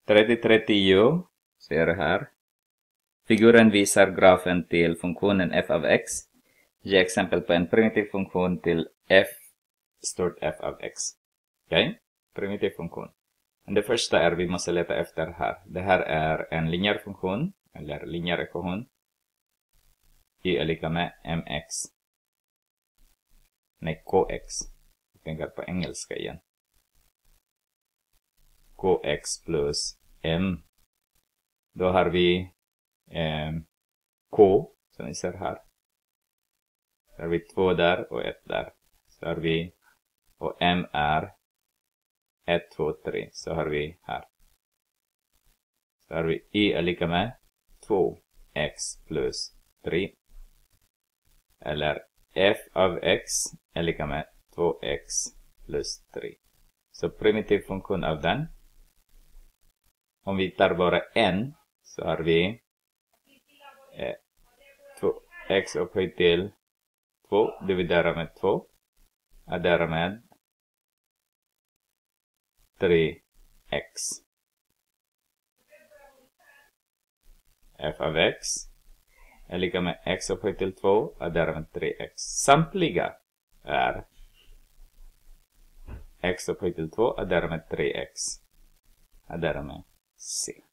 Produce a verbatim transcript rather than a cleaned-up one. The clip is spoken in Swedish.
trettio trettio, ser här. Figuren visar grafen till funktionen f av x. Ge exempel på en primitiv funktion till f stort F av x. Okej? Okay? Primitiv funktion. Men det första är vi måste leta efter här. Det här är en linjär funktion, eller linjär ekvation. Y är lika med mx. Nej, kx. Jag tänker på engelska igen. Kx plus m. Då har vi eh, k, som ni ser här. Så har vi två där och ett där. Så har vi, och m är ett, två, tre. Så har vi här. Så har vi y är lika med två x plus tre. Eller f av x är lika med två x plus tre. Så primitiv funktion av den. Om vi tar bara n så har vi eh, två x upphöjt till två dividerat med två. Addera med tre x. F av x är lika med x upphöjt till två. Addera med tre x. Samtliga är x upphöjt till två. Addera med tre x. Addera med c.